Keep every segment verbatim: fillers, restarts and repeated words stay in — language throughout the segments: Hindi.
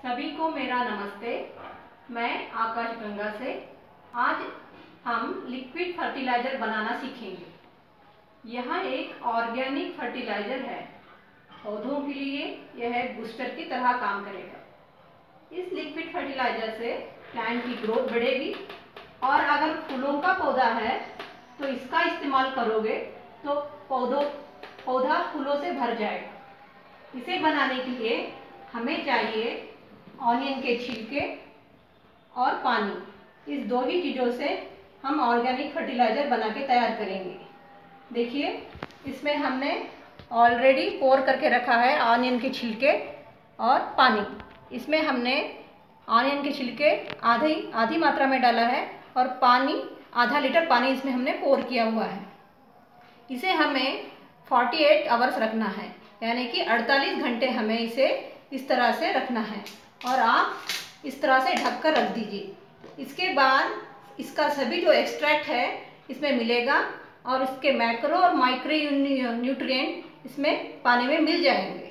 सभी को मेरा नमस्ते। मैं आकाश गंगा से। आज हम लिक्विड फर्टिलाइजर बनाना सीखेंगे। यह एक ऑर्गेनिक फर्टिलाइजर है। पौधों के लिए यह बूस्टर की तरह काम करेगा। इस लिक्विड फर्टिलाइजर से प्लांट की ग्रोथ बढ़ेगी और अगर फूलों का पौधा है तो इसका इस्तेमाल करोगे तो पौधों पौधा फूलों से भर जाएगा। इसे बनाने के लिए हमें चाहिए ऑनियन के छिलके और पानी। इस दो ही चीज़ों से हम ऑर्गेनिक फर्टिलाइजर बना के तैयार करेंगे। देखिए, इसमें हमने ऑलरेडी पोर करके रखा है ऑनियन के छिलके और पानी। इसमें हमने ऑनियन के छिलके आधी आधी मात्रा में डाला है और पानी आधा लीटर पानी इसमें हमने पोर किया हुआ है। इसे हमें अड़तालीस आवर्स रखना है, यानी कि अड़तालीस घंटे हमें इसे इस तरह से रखना है और आप इस तरह से ढककर रख दीजिए। इसके बाद इसका सभी जो एक्सट्रैक्ट है इसमें मिलेगा और इसके मैक्रो और माइक्रो न्यूट्रिएंट इसमें पानी में मिल जाएंगे।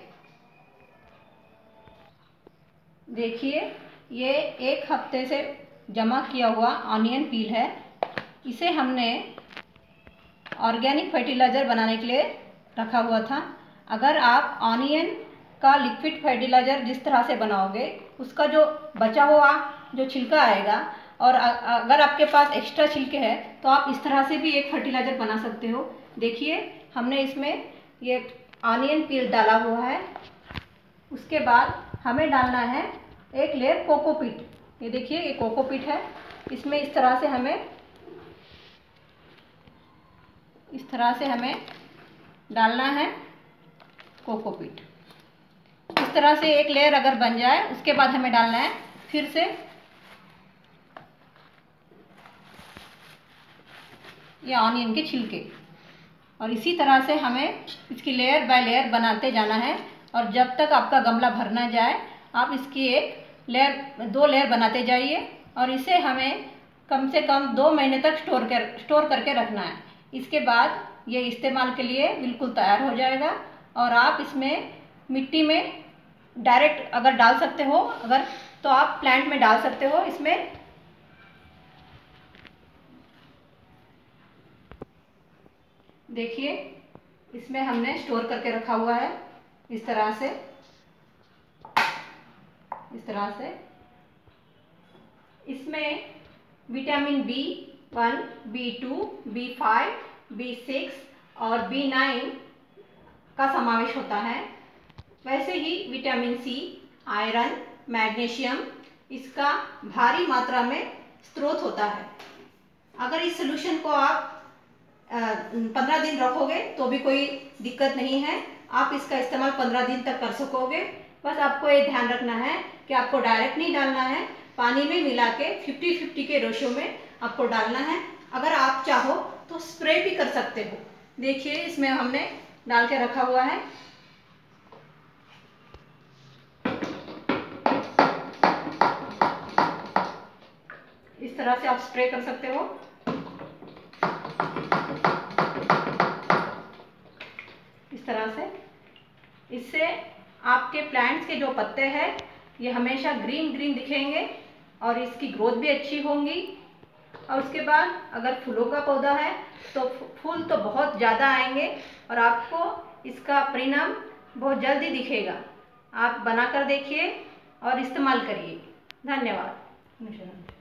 देखिए, ये एक हफ्ते से जमा किया हुआ ऑनियन पील है। इसे हमने ऑर्गेनिक फर्टिलाइज़र बनाने के लिए रखा हुआ था। अगर आप ऑनियन का लिक्विड फर्टिलाइज़र जिस तरह से बनाओगे, उसका जो बचा हुआ जो छिलका आएगा और अगर आपके पास एक्स्ट्रा छिलके हैं तो आप इस तरह से भी एक फर्टिलाइज़र बना सकते हो। देखिए, हमने इसमें ये ऑनियन पील डाला हुआ है। उसके बाद हमें डालना है एक लेयर कोकोपीट। ये देखिए, ये कोकोपीट है। इसमें इस तरह से हमें इस तरह से हमें डालना है कोकोपीट। इस तरह से एक लेयर अगर बन जाए उसके बाद हमें डालना है फिर से ये ऑनियन के छिलके और इसी तरह से हमें इसकी लेयर बाय लेयर बनाते जाना है। और जब तक आपका गमला भर ना जाए आप इसकी एक लेयर दो लेयर बनाते जाइए और इसे हमें कम से कम दो महीने तक स्टोर कर स्टोर करके रखना है। इसके बाद ये इस्तेमाल के लिए बिल्कुल तैयार हो जाएगा और आप इसमें मिट्टी में डायरेक्ट अगर डाल सकते हो अगर तो आप प्लांट में डाल सकते हो। इसमें देखिए, इसमें हमने स्टोर करके रखा हुआ है इस तरह से इस तरह से इसमें vitamin B one, B two, B five, B six और बी नाइन का समावेश होता है। वैसे ही विटामिन सी, आयरन, मैग्नीशियम इसका भारी मात्रा में स्रोत होता है। अगर इस सॉल्यूशन को आप पंद्रह दिन रखोगे तो भी कोई दिक्कत नहीं है। आप इसका इस्तेमाल पंद्रह दिन तक कर सकोगे। बस आपको ये ध्यान रखना है कि आपको डायरेक्ट नहीं डालना है, पानी में मिला के फिफ्टी फिफ्टी के रेशो में आपको डालना है। अगर आप चाहो तो स्प्रे भी कर सकते हो। देखिए, इसमें हमने डाल के रखा हुआ है। इस तरह से आप स्प्रे कर सकते हो। इस तरह से इससे आपके प्लांट्स के जो पत्ते हैं ये हमेशा ग्रीन ग्रीन दिखेंगे और इसकी ग्रोथ भी अच्छी होंगी। और उसके बाद अगर फूलों का पौधा है तो फूल तो बहुत ज़्यादा आएंगे और आपको इसका परिणाम बहुत जल्दी दिखेगा। आप बनाकर देखिए और इस्तेमाल करिए। धन्यवाद।